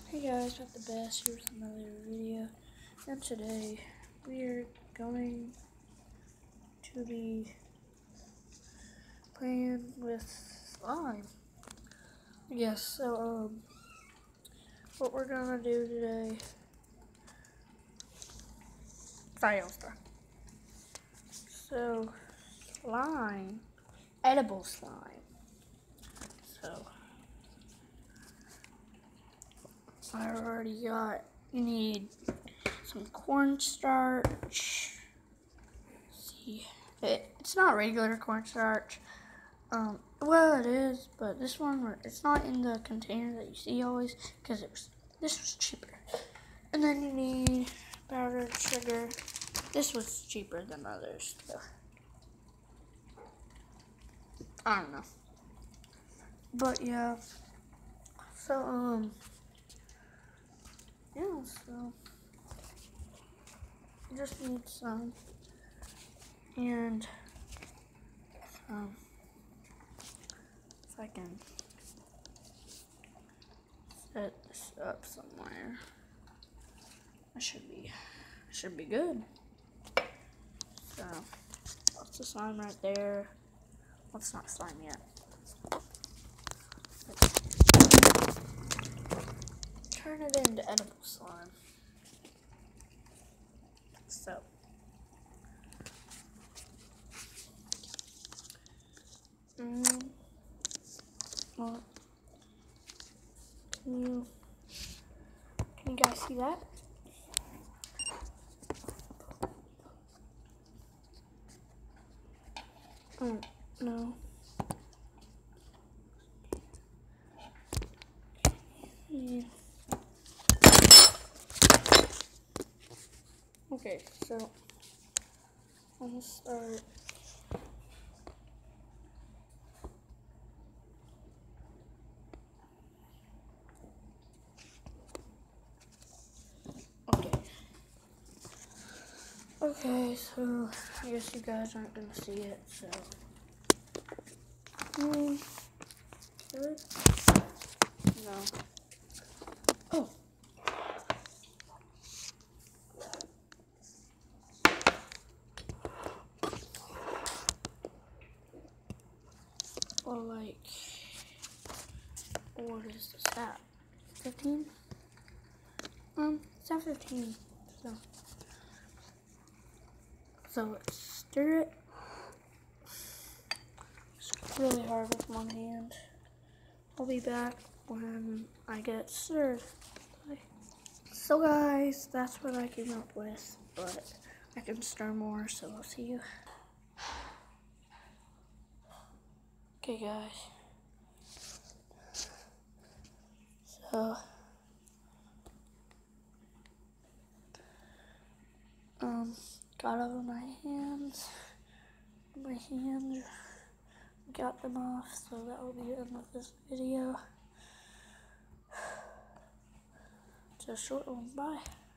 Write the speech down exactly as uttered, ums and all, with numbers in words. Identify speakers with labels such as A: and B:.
A: Hey guys, not the best. Here's another video, and today we're going to be playing with slime. Yes, so um, what we're gonna do today? Sorry, I'll start. So slime, edible slime. So I already got. You need some cornstarch. See, it, it's not regular cornstarch. Um, well, it is, but this one, it's not in the container that you see always, because it was, this was cheaper. And then you need powdered sugar. This was cheaper than others, so I don't know. But yeah, so, um, yeah, so you just need some, and, um, if I can set this up somewhere, I should be, should be good. So, lots of slime right there. Well, it's not slime yet. Let's turn it into edible slime. So, mm, well, can you, can you guys see that? Oh, no. Yeah. Okay, so I'm gonna start. Okay. Okay, so I guess you guys aren't gonna see it, so. Mm, good? No. Oh. Well, like, what is this at? fifteen? Um, it's at fifteen, so. So let's stir it. It's really hard with one hand. I'll be back when I get it stirred. Bye. So guys, that's what I came up with, but I can stir more, so I'll see you. Okay guys. So, um, got over my hands. My hands got them off, so that will be the end of this video. It's a short one. Bye.